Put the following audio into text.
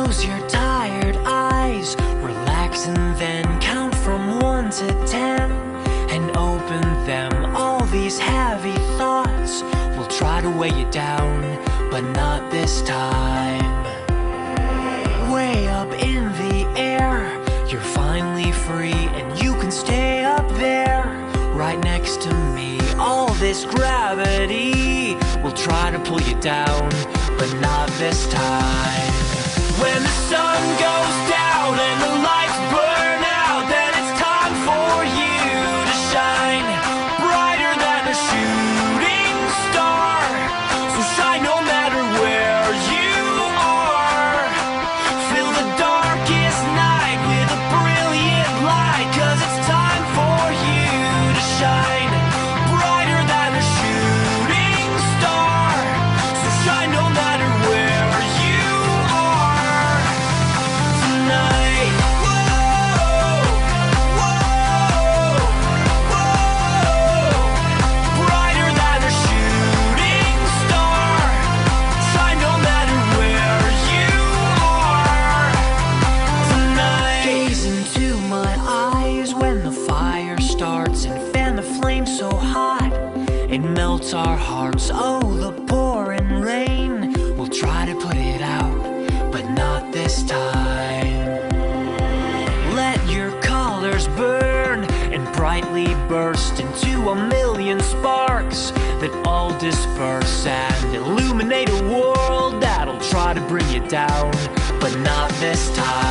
Close your tired eyes, relax and then count from 1 to 10 and open them. All these heavy thoughts will try to weigh you down, but not this time. Way up in the air, you're finally free, and you can stay up there right next to me. All this gravity will try to pull you down, but not this time. When the sun goes down and the lights burn out, then it's time for you to shine brighter than a shooting star. So shine no matter where you are. Fill the darkest night with a brilliant light, 'cause it's time for you to shine brighter than a shooting star. So shine no matter where you are tonight. Whoa, whoa, whoa. Brighter than a shooting star. Shine no matter where you are tonight. Gaze into my eyes when the fire starts, and fan the flame so hot it melts our hearts. Oh, the pouring rain will try to put it out, but not this time. Let your colors burn and brightly burst into a million sparks that all disperse and illuminate a world that'll try to bring you down, but not this time.